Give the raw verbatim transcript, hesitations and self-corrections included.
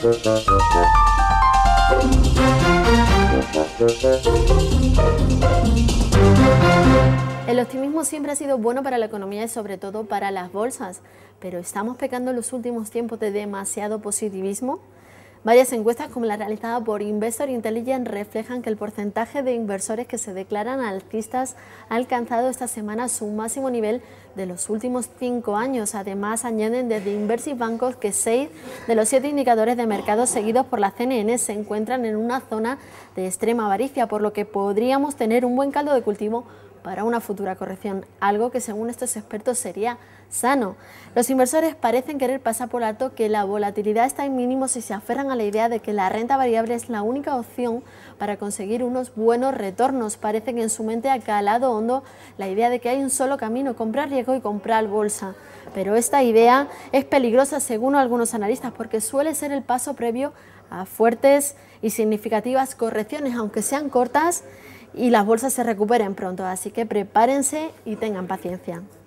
El optimismo siempre ha sido bueno para la economía y sobre todo para las bolsas, pero ¿estamos pecando en los últimos tiempos de demasiado positivismo? Varias encuestas como la realizada por Investor Intelligence reflejan que el porcentaje de inversores que se declaran alcistas ha alcanzado esta semana su máximo nivel de los últimos cinco años. Además, añaden desde Inversis Bancos que seis de los siete indicadores de mercado seguidos por la C N N se encuentran en una zona de extrema avaricia, por lo que podríamos tener un buen caldo de cultivo para una futura corrección, algo que según estos expertos sería sano. Los inversores parecen querer pasar por alto que la volatilidad está en mínimos y se aferran a la idea de que la renta variable es la única opción para conseguir unos buenos retornos. Parece que en su mente ha calado hondo la idea de que hay un solo camino: comprar riesgo y comprar bolsa. Pero esta idea es peligrosa según algunos analistas porque suele ser el paso previo a fuertes y significativas correcciones, aunque sean cortas, y las bolsas se recuperen pronto, así que prepárense y tengan paciencia.